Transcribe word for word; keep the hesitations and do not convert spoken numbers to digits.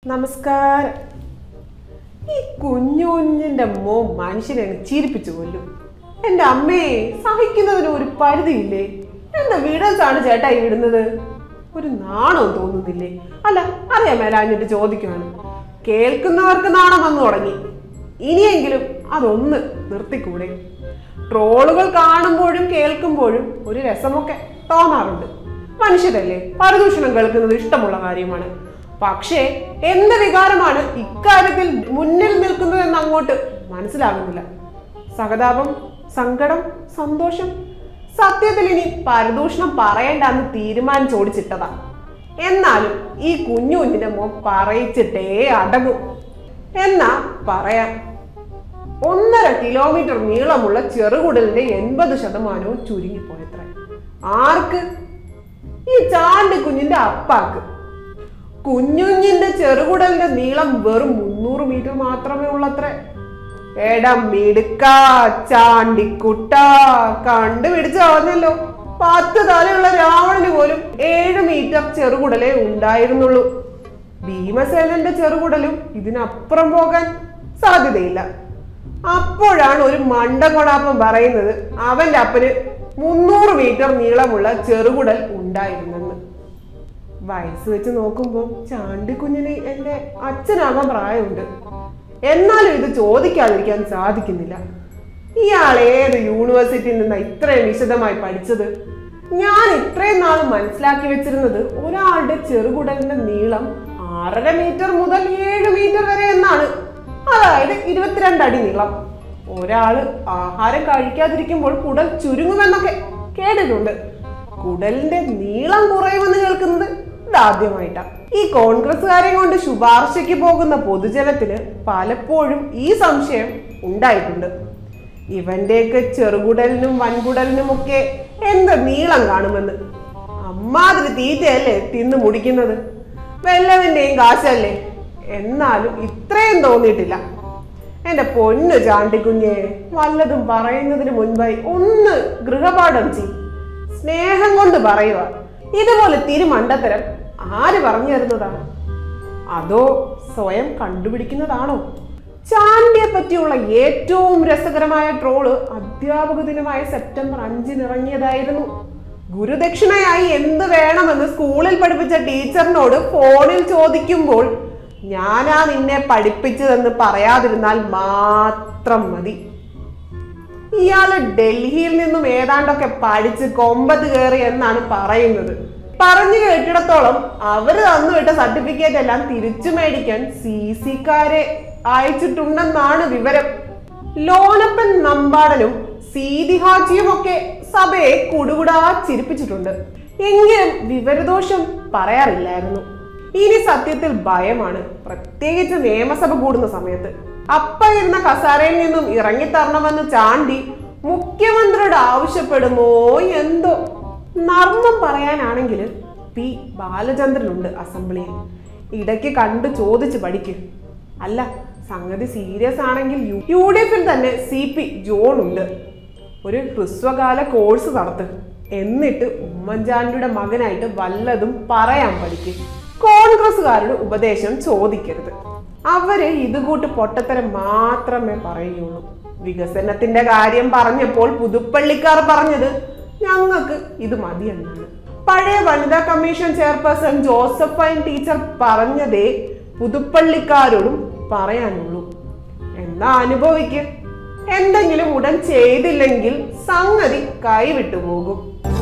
നമസ്കാരം. ഈ കുഞ്ഞു കുഞ്ഞിന്റെ മോ മനുഷ്യനെ ചിരിപ്പിച്ചു കൊല്ലും. എന്റെ അമ്മയെ സഹിക്കുന്നതിന് ഒരു പരിധിയില്ലേ? എന്താ വീടൻസാണ് ചേട്ടായി വിടുന്നത്? ഒരു നാണവും തോന്നുന്നില്ലേ? അല്ല, അറിയാൻ മേലാഞ്ഞിട്ട് ചോദിക്കുകയാണ്. കേൾക്കുന്നവർക്ക് നാണം വന്നു തുടങ്ങി. ഇനിയെങ്കിലും അതൊന്ന് നിർത്തിക്കൂടെ? ട്രോളുകൾ കാണുമ്പോഴും കേൾക്കുമ്പോഴും ഒരു രസമൊക്കെ തോന്നാറുണ്ട്. മനുഷ്യരല്ലേ, പരദൂഷണം കേൾക്കുന്നത് ഇഷ്ടമുള്ള കാര്യമാണ്. പക്ഷേ എന്ത് വികാരമാണ് ഇക്കാര്യത്തിൽ മുന്നിൽ നിൽക്കുന്നതെന്ന് അങ്ങോട്ട് മനസ്സിലാകുന്നില്ല. സഹതാപം, സങ്കടം, സന്തോഷം. സത്യത്തിൽ ഇനി പരദൂഷണം പറയണ്ടെന്ന് തീരുമാനിച്ചോടിച്ചിട്ടതാ. എന്നാലും ഈ കുഞ്ഞു കുഞ്ഞിന്റെ മോ പറയിച്ചിട്ടേ അടങ്ങും. എന്നാ പറയാം. ഒന്നര കിലോമീറ്റർ നീളമുള്ള ചെറുകുടലിന്റെ എൺപത് ശതമാനവും ചുരുങ്ങിപ്പോയത്ര. ആർക്ക്? ഈ ചാണ്ടി കുഞ്ഞിന്റെ അപ്പാക്ക്. കുഞ്ഞുഞ്ഞിന്റെ ചെറുകുടലിന്റെ നീളം വെറും മുന്നൂറ് മീറ്റർ മാത്രമേ ഉള്ളത്രേ. എടാ മിടുക്ക ചാണ്ടിക്കുട്ട, കണ്ടുപിടിച്ചു പറഞ്ഞല്ലോ. പത്ത് തലയുള്ള രാവണന് പോലും ഏഴ് മീറ്റർ ചെറുകുടലേ ഉണ്ടായിരുന്നുള്ളൂ. ഭീമസേനന്റെ ചെറുകുടലും ഇതിനപ്പുറം പോകാൻ സാധ്യതയില്ല. അപ്പോഴാണ് ഒരു മണ്ടകൊണാപ്പം പറയുന്നത് അവന്റെ അപ്പന് മുന്നൂറ് മീറ്റർ നീളമുള്ള ചെറുകുടൽ ഉണ്ടായിരുന്നെന്ന്. വയസ്സ് വെച്ച് നോക്കുമ്പോൾ ചാണ്ടിക്കുഞ്ഞിന് എന്റെ അച്ഛനാകാൻ പ്രായമുണ്ട്. എന്നാലും ഇത് ചോദിക്കാതിരിക്കാൻ സാധിക്കുന്നില്ല. ഇയാൾ ഏത് യൂണിവേഴ്സിറ്റിയിൽ നിന്നാണ് ഇത്രയും വിശദമായി പഠിച്ചത്? ഞാൻ ഇത്രയും നാൾ മനസ്സിലാക്കി വെച്ചിരുന്നത് ഒരാളുടെ ചെറുകുടലിന്റെ നീളം ആറര മീറ്റർ മുതൽ ഏഴ് മീറ്റർ വരെ എന്നാണ്. അതായത് ഇരുപത്തിരണ്ട് അടി നീളം. ഒരാള് ആഹാരം കഴിക്കാതിരിക്കുമ്പോൾ കുടൽ ചുരുങ്ങുമെന്നൊക്കെ കേട്ടിട്ടുണ്ട്. കുടലിന്റെ നീളം കുറയുമെന്ന് കേൾക്കുന്നത് ഇതാദ്യമായിട്ടാണ്. ഈ കോൺഗ്രസ്സുകാരെ കൊണ്ട് ശുപാർശയ്ക്ക് പോകുന്ന പൊതുജനത്തിന് പലപ്പോഴും ഈ സംശയം ഉണ്ടായിട്ടുണ്ട്. ഇവന്റെയൊക്കെ ചെറുകുടലിനും വൻകുടലിനും ഒക്കെ എന്ത് നീളം കാണുമെന്ന്. അമ്മാതിരി തീറ്റയല്ലേ തിന്നു മുടിക്കുന്നത്. വല്ലവന്റെയും കാശല്ലേ. എന്നാലും ഇത്രയും തോന്നിയിട്ടില്ല. എന്റെ പൊന്നു ചാണ്ടിക്കുഞ്ഞെ, വല്ലതും പറയുന്നതിന് മുൻപായി ഒന്ന് ഗൃഹപാഠം ചെയ്. സ്നേഹം കൊണ്ട് പറയുക. ഇതുപോലെ തിരുമണ്ടത്തരം ആര് പറഞ്ഞു തരുന്നതാണ്? അതോ സ്വയം കണ്ടുപിടിക്കുന്നതാണോ? ചാണ്ടിയെ പറ്റിയുള്ള ഏറ്റവും രസകരമായ ട്രോള് അധ്യാപക ദിനമായ സെപ്റ്റംബർ അഞ്ചിന് ഇറങ്ങിയതായിരുന്നു. ഗുരുദക്ഷിണയായി എന്ത് വേണമെന്ന് സ്കൂളിൽ പഠിപ്പിച്ച ടീച്ചറിനോട് ഫോണിൽ ചോദിക്കുമ്പോൾ ഞാനാ നിന്നെ പഠിപ്പിച്ചതെന്ന് പറയാതിരുന്നാൽ മാത്രം മതി. ഇയാള് ഡൽഹിയിൽ നിന്നും ഏതാണ്ടൊക്കെ പഠിച്ച് കൊമ്പത്ത് കയറി എന്നാണ് പറയുന്നത്. പറഞ്ഞു കേട്ടിടത്തോളം അവര് തന്നു വിട്ട സർട്ടിഫിക്കറ്റ് എല്ലാം തിരിച്ചു മേടിക്കാൻ സി സിക്കാരെ അയച്ചിട്ടുണ്ടെന്നാണ് വിവരം. ലോനപ്പൻ നമ്പാടനും സീതിഹാജിയും ഒക്കെ സഭയെ കുടുകുടാ ചിരിപ്പിച്ചിട്ടുണ്ട്. എങ്കിലും വിവരദോഷം പറയാറില്ലായിരുന്നു. ഇനി സത്യത്തിൽ ഭയമാണ്, പ്രത്യേകിച്ച് നിയമസഭ കൂടുന്ന സമയത്ത്. അപ്പ ഇരുന്ന കസാരയിൽ നിന്നും ഇറങ്ങിത്തരണമെന്ന് ചാണ്ടി മുഖ്യമന്ത്രിയോട് ആവശ്യപ്പെടുമോ എന്തോ. നർമ്മം പറയാനാണെങ്കിൽ പി ബാലചന്ദ്രനുണ്ട് അസംബ്ലിയിൽ. ഇടയ്ക്ക് കണ്ട് ചോദിച്ച് പഠിക്കും. അല്ല, സംഗതി സീരിയസ് ആണെങ്കിൽ യു ഡി എഫിൽ തന്നെ സി പി ജോൺ ഉണ്ട്. ഒരു ഹ്രസ്വകാല കോഴ്സ് നടത്ത്. എന്നിട്ട് ഉമ്മൻചാണ്ടിയുടെ മകനായിട്ട് വല്ലതും പറയാൻ പഠിക്കും. കോൺഗ്രസ്സുകാരുടെ ഉപദേശം ചോദിക്കരുത്. അവര് ഇതുകൂട്ട് പൊട്ടത്തരം മാത്രമേ പറയുകയുള്ളൂ. വികസനത്തിന്റെ കാര്യം പറഞ്ഞപ്പോൾ പുതുപ്പള്ളിക്കാർ പറഞ്ഞത് ഞങ്ങൾക്ക് ഇത് മതിയെന്നാണ്. പഴയ വനിതാ കമ്മീഷൻ ചെയർപേഴ്സൺ ജോസഫൈൻ ടീച്ചർ പറഞ്ഞതേ പുതുപ്പള്ളിക്കാരോടും പറയാനുള്ളൂ. എന്നാ അനുഭവിക്ക്. എന്തെങ്കിലും ഉടൻ ചെയ്തില്ലെങ്കിൽ സംഗതി കൈവിട്ടു പോകും.